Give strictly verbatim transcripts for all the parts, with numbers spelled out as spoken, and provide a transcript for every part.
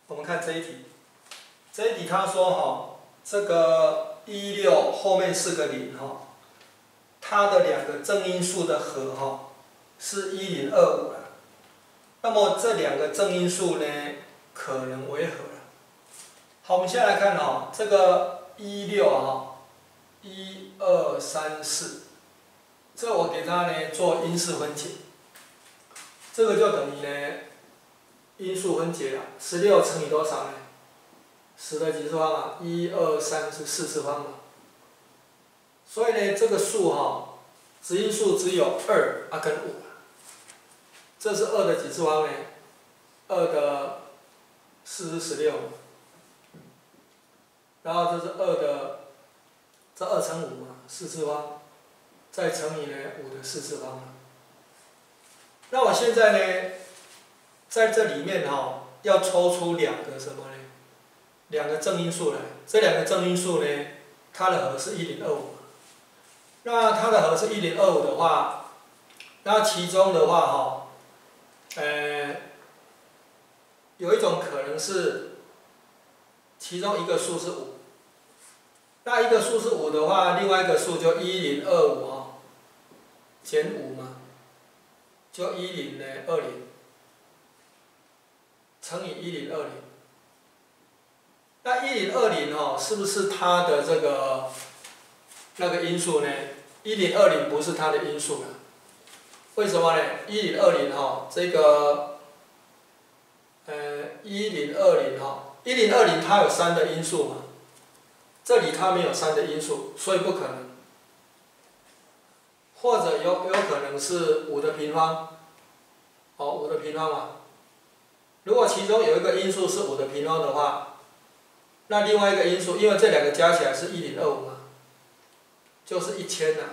我们看这一题，这一题他说哈，这个一六后面是个零哈，它的两个正因数的和哈是一零二五了。那么这两个正因数呢，可能为何了？好，我们先来看哈，这个一六哈，一二三四，这我给它呢做因式分解，这个就等于呢因数分解了，十六乘以多少呢？十的几次方啊？一二三是四次方嘛。所以呢，这个数哈，质因数只有二啊跟五。这是二的几次方呢？二的四是十六，然后这是二的，这二乘五嘛，四次方，再乘以呢五的四次方嘛。那我现在呢，在这里面哈，要抽出两个什么呢？两个正因数来。这两个正因数呢，它的和是一零二五。那它的和是一零二五的话，那其中的话哈。呃，有一种可能是，其中一个数是五，那一个数是五的话，另外一个数就一零二五哦，减五嘛，就一零呢二零，乘以一零二零，那一零二零哦，是不是它的这个那个因数呢？一零二零不是它的因数了。为什么呢？一零二零哈，这个，呃，一零二零哈，一零二零它有三的因数嘛，这里它没有三的因数，所以不可能。或者有有可能是五的平方，哦，五的平方嘛。如果其中有一个因数是五的平方的话，那另外一个因数，因为这两个加起来是一零二五嘛，就是一千呐，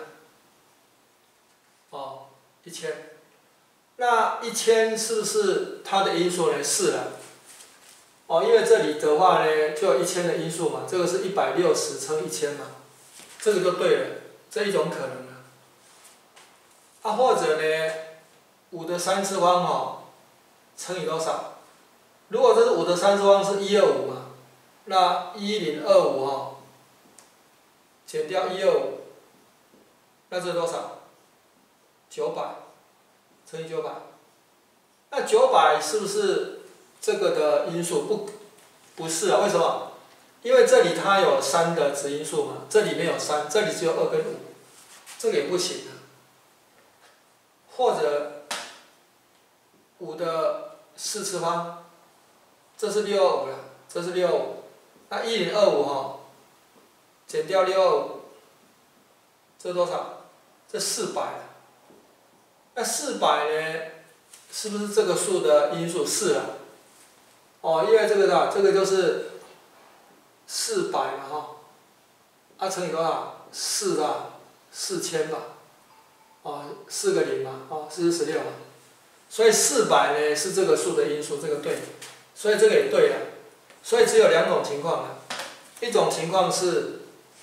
哦。一千，那一千是不是它的因数呢？是了。哦，因为这里的话呢，就有一千的因数嘛，这个是一百六十乘一千嘛，这个就对了，这一种可能了。啊，或者呢，五的三次方哦，乘以多少？如果这是五的三次方是一二五嘛，那一零二五哦，减掉一二五，那这是多少？九百乘以九百，那九百是不是这个的因数？不，不是啊。为什么？因为这里它有三的质因数嘛，这里没有三，这里只有二跟五，这个也不行啊。或者五的四次方，这是六二五了，这是六二五，那一零二五哈，减掉六二五，这多少？这四百。那四百呢，是不是这个数的因数？是啊。哦，因为这个的，这个就是四百嘛哈，啊乘以多少？四啊，四千吧。哦，四个零嘛，哦，四十十六嘛。所以四百呢是这个数的因数，这个对。所以这个也对了。所以只有两种情况了，一种情况是，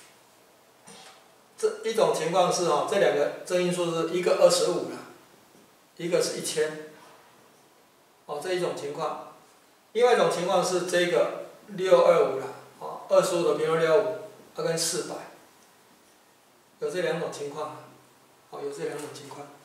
这一种情况是哦，这两个正因数是一个二十五了。一个是一千，哦，这一种情况。另外一种情况是这个六二五了，哦，二十五的平方六二五，它跟四百，有这两种情况，哦，有这两种情况。